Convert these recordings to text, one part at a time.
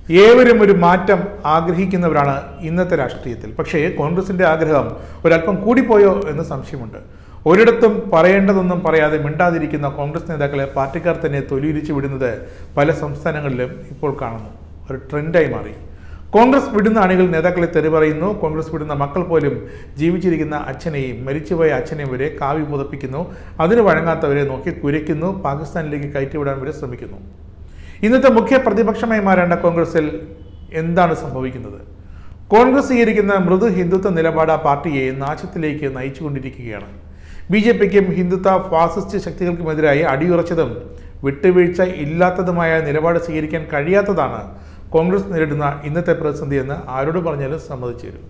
ഏവരും ഒരു മാറ്റം ആഗ്രഹിക്കുന്നവരാണ് ഇന്നത്തെ രാഷ്ട്രീയത്തിൽ. പക്ഷേ കോൺഗ്രസിന്റെ ആഗ്രഹം ഒരല്പം കൂടിപ്പോയോ എന്ന് സംശയമുണ്ട്. ഒരിടത്തും പറയേണ്ടതൊന്നും പറയാതെ മിണ്ടാതിരിക്കുന്ന കോൺഗ്രസ് നേതാക്കളെ പാർട്ടിക്കാർ തന്നെ തൊലിയുരിച്ചു വിടുന്നത് പല സംസ്ഥാനങ്ങളിലും ഇപ്പോൾ കാണുന്നു. ഒരു ട്രെൻഡായി മാറി. കോൺഗ്രസ് വിടുന്ന അണികൾ നേതാക്കളെ തെറി പറയുന്നു. കോൺഗ്രസ് വിടുന്ന മക്കൾ പോലും ജീവിച്ചിരിക്കുന്ന അച്ഛനെയും മരിച്ചുപോയ അച്ഛനെയും വരെ കാവ്യ പുതപ്പിക്കുന്നു. അതിന് വഴങ്ങാത്തവരെ നോക്കി കുരയ്ക്കുന്നു. പാകിസ്ഥാനിലേക്ക് കയറ്റിവിടാൻ വരെ ശ്രമിക്കുന്നു. ഇന്നത്തെ മുഖ്യ പ്രതിപക്ഷമായി മാറേണ്ട കോൺഗ്രസിൽ എന്താണ് സംഭവിക്കുന്നത്? കോൺഗ്രസ് സ്വീകരിക്കുന്ന മൃദു ഹിന്ദുത്വ നിലപാട് ആ പാർട്ടിയെ നാശത്തിലേക്ക് നയിച്ചുകൊണ്ടിരിക്കുകയാണ്. BJPക്കും ഹിന്ദുത്വ ഫാസിസ്റ്റ് ശക്തികൾക്കുമെതിരായി അടിയുറച്ചതും വിട്ടുവീഴ്ച ഇല്ലാത്തതുമായ നിലപാട് സ്വീകരിക്കാൻ കഴിയാത്തതാണ് കോൺഗ്രസ് നേരിടുന്ന ഇന്നത്തെ പ്രതിസന്ധി എന്ന് ആരോട് പറഞ്ഞാലും സമ്മതിച്ചു തരും.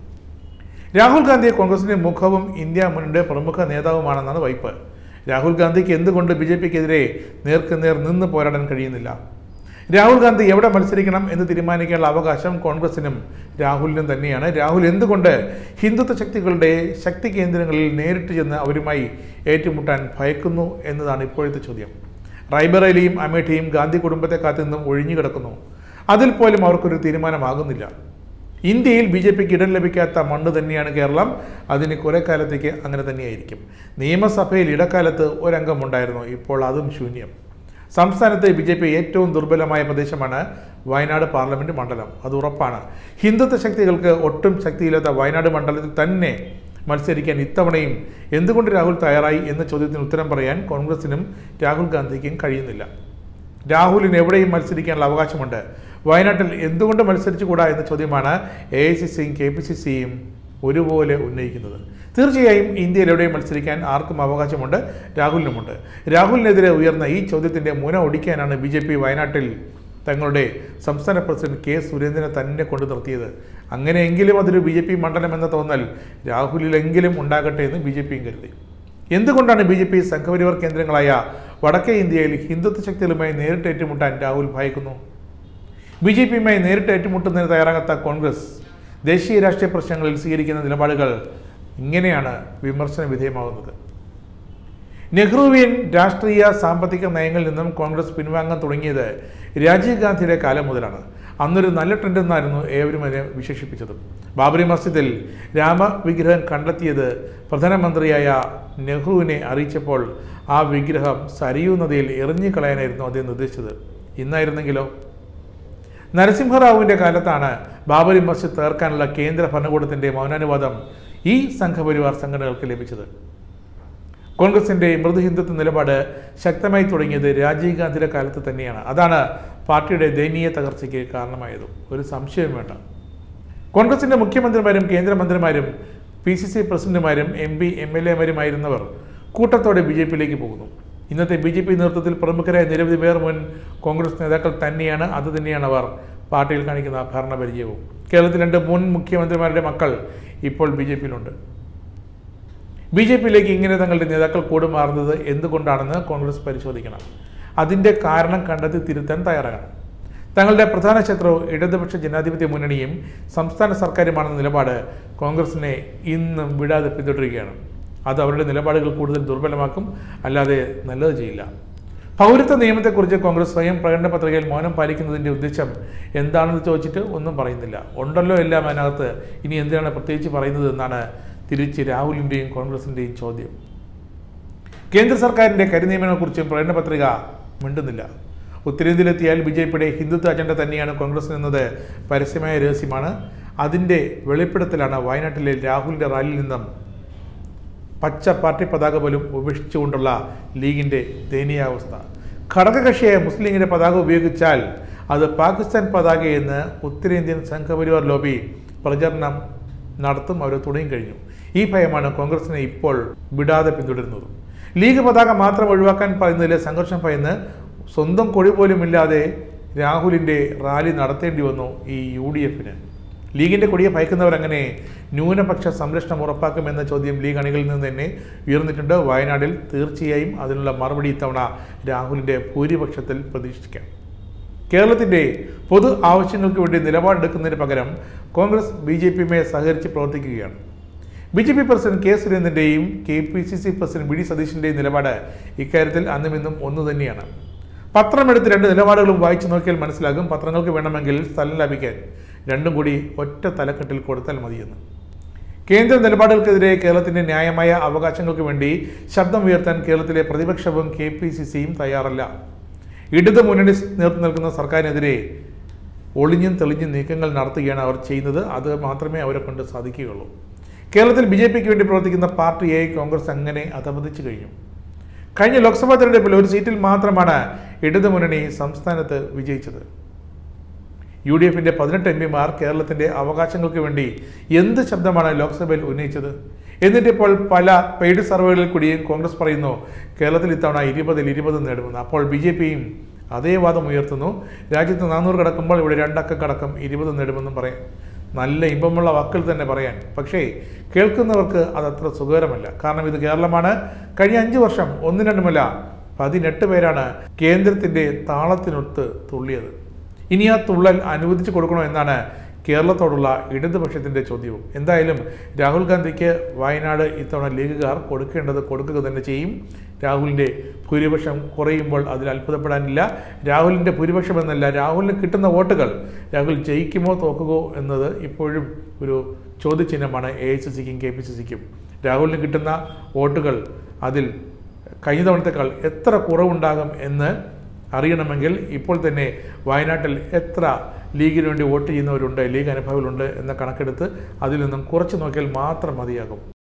രാഹുൽ ഗാന്ധി കോൺഗ്രസിന്റെ മുഖവും ഇന്ത്യ മുന്നണിയുടെ പ്രമുഖ നേതാവുമാണെന്നാണ് വൈപ്പ്. രാഹുൽ ഗാന്ധിക്ക് എന്തുകൊണ്ട് BJPക്കെതിരെ നേർക്കുനേർ നിന്ന് പോരാടാൻ കഴിയുന്നില്ല? രാഹുൽ ഗാന്ധി എവിടെ മത്സരിക്കണം എന്ന് തീരുമാനിക്കാനുള്ള അവകാശം കോൺഗ്രസിനും രാഹുലിനും തന്നെയാണ്. രാഹുൽ എന്തുകൊണ്ട് ഹിന്ദുത്വ ശക്തികളുടെ ശക്തി കേന്ദ്രങ്ങളിൽ നേരിട്ട് ചെന്ന് അവരുമായി ഏറ്റുമുട്ടാൻ ഭയക്കുന്നു എന്നതാണ് ഇപ്പോഴത്തെ ചോദ്യം. റായ്ബറേലിയും അമേഠിയും ഗാന്ധി കുടുംബത്തെ കാത്തുനിന്നും ഒഴിഞ്ഞു കിടക്കുന്നു. അതിൽ പോലും അവർക്കൊരു തീരുമാനമാകുന്നില്ല. ഇന്ത്യയിൽ BJPക്ക് ഇടം ലഭിക്കാത്ത മണ്ണ് തന്നെയാണ് കേരളം. അതിന് കുറെ കാലത്തേക്ക് അങ്ങനെ തന്നെയായിരിക്കും. നിയമസഭയിൽ ഇടക്കാലത്ത് ഒരംഗമുണ്ടായിരുന്നു, ഇപ്പോൾ അതും ശൂന്യം. സംസ്ഥാനത്തെ BJP ഏറ്റവും ദുർബലമായ പ്രദേശമാണ് വയനാട് പാർലമെന്റ് മണ്ഡലം. അത് ഉറപ്പാണ്. ഹിന്ദുത്വ ശക്തികൾക്ക് ഒട്ടും ശക്തിയില്ലാത്ത വയനാട് മണ്ഡലത്തിൽ തന്നെ മത്സരിക്കാൻ ഇത്തവണയും എന്തുകൊണ്ട് രാഹുൽ തയ്യാറായി എന്ന ചോദ്യത്തിന് ഉത്തരം പറയാൻ കോൺഗ്രസിനും രാഹുൽ ഗാന്ധിക്കും കഴിയുന്നില്ല. രാഹുലിന് എവിടെയും മത്സരിക്കാനുള്ള അവകാശമുണ്ട്. വയനാട്ടിൽ എന്തുകൊണ്ട് മത്സരിച്ചുകൂടാ എന്ന ചോദ്യമാണ് AICCയും KPCCയും ഒരുപോലെ ഉന്നയിക്കുന്നത്. തീർച്ചയായും ഇന്ത്യയിൽ എവിടെയും മത്സരിക്കാൻ ആർക്കും അവകാശമുണ്ട്, രാഹുലിനുമുണ്ട്. രാഹുലിനെതിരെ ഉയർന്ന ഈ ചോദ്യത്തിൻ്റെ മുന ഒടിക്കാനാണ് BJP വയനാട്ടിൽ തങ്ങളുടെ സംസ്ഥാന പ്രസിഡന്റ് K. സുരേന്ദ്രനെ തന്നെ കൊണ്ടു നിർത്തിയത്. അങ്ങനെയെങ്കിലും അതൊരു BJP മണ്ഡലം എന്ന തോന്നൽ രാഹുലിലെങ്കിലും ഉണ്ടാകട്ടെ എന്ന് BJPയും കരുതി. എന്തുകൊണ്ടാണ് BJP സംഘപരിവാർ കേന്ദ്രങ്ങളായ വടക്കേ ഇന്ത്യയിൽ ഹിന്ദുത്വ ശക്തികളുമായി നേരിട്ട് ഏറ്റുമുട്ടാൻ രാഹുൽ ഭയക്കുന്നു? BJPയുമായി നേരിട്ട് ഏറ്റുമുട്ടുന്നതിന് തയ്യാറാകാത്ത കോൺഗ്രസ് ദേശീയ രാഷ്ട്രീയ പ്രശ്നങ്ങളിൽ സ്വീകരിക്കുന്ന നിലപാടുകൾ ഇങ്ങനെയാണ് വിമർശന വിധേയമാകുന്നത്. നെഹ്റുവിയൻ രാഷ്ട്രീയ സാമ്പത്തിക നയങ്ങളിൽ നിന്നും കോൺഗ്രസ് പിൻവാങ്ങാൻ തുടങ്ങിയത് രാജീവ് ഗാന്ധിയുടെ കാലം മുതലാണ്. അന്നൊരു നല്ല ട്രെൻഡ് എന്നായിരുന്നു ഏവരും അതിനെ വിശേഷിപ്പിച്ചത്. ബാബറി മസ്ജിദിൽ രാമവിഗ്രഹം കണ്ടെത്തിയത് പ്രധാനമന്ത്രിയായ നെഹ്റുവിനെ അറിയിച്ചപ്പോൾ ആ വിഗ്രഹം സരയൂ നദിയിൽ എറിഞ്ഞു കളയാനായിരുന്നു അദ്ദേഹം നിർദ്ദേശിച്ചത്. ഇന്നായിരുന്നെങ്കിലോ? നരസിംഹറാവുവിൻ്റെ കാലത്താണ് ബാബറി മസ്ജിദ് തകർക്കാനുള്ള കേന്ദ്ര ഭരണകൂടത്തിൻ്റെ മൗനാനുവാദം ഈ സംഘപരിവാർ സംഘടനകൾക്ക് ലഭിച്ചത്. കോൺഗ്രസിൻ്റെ മൃദു ഹിന്ദുത്വ നിലപാട് ശക്തമായി തുടങ്ങിയത് രാജീവ് ഗാന്ധിയുടെ കാലത്ത് തന്നെയാണ്. അതാണ് പാർട്ടിയുടെ ദയനീയ തകർച്ചയ്ക്ക് കാരണമായതും. ഒരു സംശയം വേണ്ട. കോൺഗ്രസിൻ്റെ മുഖ്യമന്ത്രിമാരും കേന്ദ്രമന്ത്രിമാരും PCC പ്രസിഡന്റുമാരും MP MLAമാരുമായിരുന്നവർ കൂട്ടത്തോടെ BJPയിലേക്ക് പോകുന്നു. ഇന്നത്തെ BJP നേതൃത്വത്തിൽ പ്രമുഖരായ നിരവധി പേർ മുൻ കോൺഗ്രസ് നേതാക്കൾ തന്നെയാണ്. അത് തന്നെയാണ് അവർ പാർട്ടിയിൽ കാണിക്കുന്ന ഭരണപരിചയവും. കേരളത്തിൽ 2 മുൻ മുഖ്യമന്ത്രിമാരുടെ മക്കൾ ഇപ്പോൾ BJPയിലുണ്ട്. BJPയിലേക്ക് ഇങ്ങനെ തങ്ങളുടെ നേതാക്കൾ കൂടുമാറുന്നത് എന്തുകൊണ്ടാണെന്ന് കോൺഗ്രസ് പരിശോധിക്കണം. അതിൻ്റെ കാരണം കണ്ടെത്തി തിരുത്താൻ തയ്യാറാകണം. തങ്ങളുടെ പ്രധാന ശത്രു ഇടതുപക്ഷ ജനാധിപത്യ മുന്നണിയും സംസ്ഥാന സർക്കാരുമാണെന്ന നിലപാട് കോൺഗ്രസിനെ ഇന്നും വിടാതെ പിന്തുടരുകയാണ്. അത് അവരുടെ നിലപാടുകൾ കൂടുതൽ ദുർബലമാക്കും, അല്ലാതെ നല്ലത് ചെയ്യില്ല. പൗരത്വ നിയമത്തെക്കുറിച്ച് കോൺഗ്രസ് സ്വയം പ്രകടന പത്രികയിൽ മൗനം പാലിക്കുന്നതിൻ്റെ ഉദ്ദേശം എന്താണെന്ന് ചോദിച്ചിട്ട് ഒന്നും പറയുന്നില്ല. ഉണ്ടല്ലോ എല്ലാം അതിനകത്ത്, ഇനി എന്തിനാണ് പ്രത്യേകിച്ച് പറയുന്നത് എന്നാണ് തിരിച്ച് രാഹുലിൻ്റെയും കോൺഗ്രസിൻ്റെയും ചോദ്യം. കേന്ദ്ര സർക്കാരിൻ്റെ കരിനിയമങ്ങളെക്കുറിച്ചും പ്രകടന പത്രിക മിണ്ടുന്നില്ല. ഉത്തരേന്ത്യയിലെത്തിയാൽ BJPയുടെ ഹിന്ദുത്വ അജണ്ട തന്നെയാണ് കോൺഗ്രസ് എന്നത് പരസ്യമായ രഹസ്യമാണ്. അതിൻ്റെ വെളിപ്പെടുത്തലാണ് വയനാട്ടിലെ രാഹുലിൻ്റെ റാലിയിൽ നിന്നും പച്ച പാർട്ടി പതാക പോലും ഉപേക്ഷിച്ചുകൊണ്ടുള്ള ലീഗിൻ്റെ ദയനീയാവസ്ഥ. ഘടകകക്ഷിയായ മുസ്ലിം ലീഗിൻ്റെ പതാക ഉപയോഗിച്ചാൽ അത് പാകിസ്ഥാൻ പതാകയെന്ന് ഉത്തരേന്ത്യൻ സംഘപരിവാർ ലോബി പ്രചരണം നടത്തും. അവർ തുടങ്ങി കഴിഞ്ഞു. ഈ ഭയമാണ് കോൺഗ്രസിനെ ഇപ്പോൾ വിടാതെ പിന്തുടരുന്നത്. ലീഗ് പതാക മാത്രം ഒഴിവാക്കാൻ പറയുന്നതിലെ സംഘർഷം ഭയന്ന് സ്വന്തം കൊടി പോലുമില്ലാതെ രാഹുലിൻ്റെ റാലി നടത്തേണ്ടി വന്നു ഈ UDFന്. ലീഗിൻ്റെ കൊടിയെ ഭയക്കുന്നവരങ്ങനെ ന്യൂനപക്ഷ സംരക്ഷണം ഉറപ്പാക്കുമെന്ന ചോദ്യം ലീഗ് അണികളിൽ നിന്ന് തന്നെ ഉയർന്നിട്ടുണ്ട്. വയനാട്ടിൽ തീർച്ചയായും അതിനുള്ള മറുപടി ഇത്തവണ രാഹുലിൻ്റെ ഭൂരിപക്ഷത്തിൽ പ്രതീക്ഷിക്കാം. കേരളത്തിൻ്റെ പൊതു ആവശ്യങ്ങൾക്ക് വേണ്ടി നിലപാടെടുക്കുന്നതിന് പകരം കോൺഗ്രസ് BJPയുമായി സഹകരിച്ച് പ്രവർത്തിക്കുകയാണ്. BJP president K. സുരേന്ദ്രൻ്റെയും KPCC പ്രസിഡന്റ് VD സതീശൻ്റെയും നിലപാട് ഇക്കാര്യത്തിൽ അന്നും ഇന്നും ഒന്നു തന്നെയാണ്. പത്രമെടുത്ത് രണ്ട് നിലപാടുകളും വായിച്ചു നോക്കിയാൽ മനസ്സിലാകും പത്രങ്ങൾക്ക് വേണമെങ്കിൽ സ്ഥലം ലഭിക്കാൻ രണ്ടും കൂടി ഒറ്റ തലക്കെട്ടിൽ കൊടുത്താൽ മതിയെന്ന്. കേന്ദ്ര നിലപാടുകൾക്കെതിരെ കേരളത്തിന്റെ ന്യായമായ അവകാശങ്ങൾക്ക് വേണ്ടി ശബ്ദം ഉയർത്താൻ കേരളത്തിലെ പ്രതിപക്ഷവും KPCCയും തയ്യാറല്ല. ഇടതു മുന്നണി നേതൃത്വം നൽകുന്ന സർക്കാരിനെതിരെ ഒളിഞ്ഞും തെളിഞ്ഞും നീക്കങ്ങൾ നടത്തുകയാണ് അവർ ചെയ്യുന്നത്. അത് മാത്രമേ അവരെ കൊണ്ട് സാധിക്കുകയുള്ളൂ. കേരളത്തിൽ BJPക്ക് വേണ്ടി പ്രവർത്തിക്കുന്ന പാർട്ടിയെ കോൺഗ്രസ് അങ്ങനെ അധപതിച്ചു കഴിഞ്ഞു. കഴിഞ്ഞ ലോക്സഭാ തെരഞ്ഞെടുപ്പിൽ ഒരു സീറ്റിൽ മാത്രമാണ് ഇടതു മുന്നണി സംസ്ഥാനത്ത് വിജയിച്ചത്. UDFന്റെ 18 MPമാർ കേരളത്തിന്റെ അവകാശങ്ങൾക്ക് വേണ്ടി എന്ത് ശബ്ദമാണ് ലോക്സഭയിൽ ഉന്നയിച്ചത്? എന്നിട്ടിപ്പോൾ പല പെയ്ഡ് സർവേകളിൽ കൂടിയും കോൺഗ്രസ് പറയുന്നു കേരളത്തിൽ ഇത്തവണ 20-ൽ 20 നേടുമെന്ന്. അപ്പോൾ BJPയും അതേ വാദം ഉയർത്തുന്നു. രാജ്യത്ത് 400 കടക്കുമ്പോൾ ഇവിടെ 2 അക്കം കടക്കം 20 നേടുമെന്നും പറയാം. നല്ല ഇമ്പമുള്ള വാക്കുകൾ തന്നെ പറയാൻ. പക്ഷേ കേൾക്കുന്നവർക്ക് അതത്ര സുഖകരമല്ല. കാരണം ഇത് കേരളമാണ്. കഴിഞ്ഞ 5 വർഷം 1-2മല്ല 18 പേരാണ് കേന്ദ്രത്തിന്റെ താളത്തിനൊത്ത് തുള്ളിയത്. ഇനി ആ തുള്ളൽ അനുവദിച്ചു കൊടുക്കണോ എന്നാണ് കേരളത്തോടുള്ള ഇടതുപക്ഷത്തിന്റെ ചോദ്യവും. എന്തായാലും രാഹുൽ ഗാന്ധിക്ക് വയനാട് ഇത്തവണ ലീഗുകാർ കൊടുക്കേണ്ടത് കൊടുക്കുക തന്നെ ചെയ്യും. രാഹുലിൻ്റെ ഭൂരിപക്ഷം കുറയുമ്പോൾ അതിൽ അത്ഭുതപ്പെടാനില്ല. രാഹുലിൻ്റെ ഭൂരിപക്ഷം എന്നല്ല, രാഹുലിന് കിട്ടുന്ന വോട്ടുകൾ രാഹുൽ ജയിക്കുമോ തോക്കുകയോ എന്നത് ഇപ്പോഴും ഒരു ചോദ്യചിഹ്നമാണ് AICCക്കും KPCCക്കും. രാഹുലിന് കിട്ടുന്ന വോട്ടുകൾ അതിൽ കഴിഞ്ഞ തവണത്തേക്കാൾ എത്ര കുറവുണ്ടാകും എന്ന് അറിയണമെങ്കിൽ ഇപ്പോൾ തന്നെ വയനാട്ടിൽ എത്ര ലീഗിന് വേണ്ടി വോട്ട് ചെയ്യുന്നവരുണ്ട്, ലീഗ് അനുഭാവികളുണ്ട് എന്ന കണക്കെടുത്ത് അതിൽ നിന്നും കുറച്ച് നോക്കിയാൽ മാത്രം മതിയാകും.